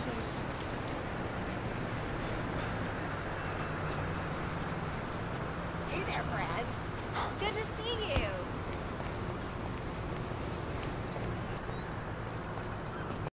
Jesus. Hey there, Brad. Good to see you.